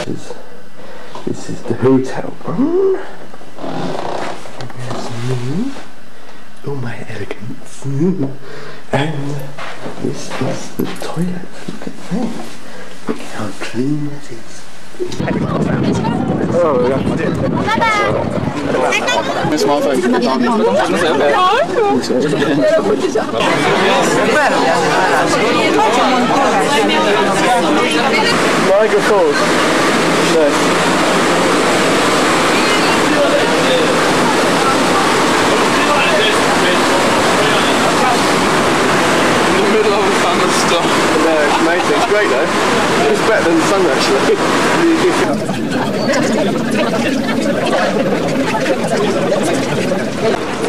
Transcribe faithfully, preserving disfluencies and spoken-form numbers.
This is the hotel room. There's me, all my elegance. And this is the toilet. Look at that. Look how clean that is. Oh, yeah. Niagara Falls. No. In the middle of a thunderstorm. No, it's amazing. It's great though. It's better than the sun actually.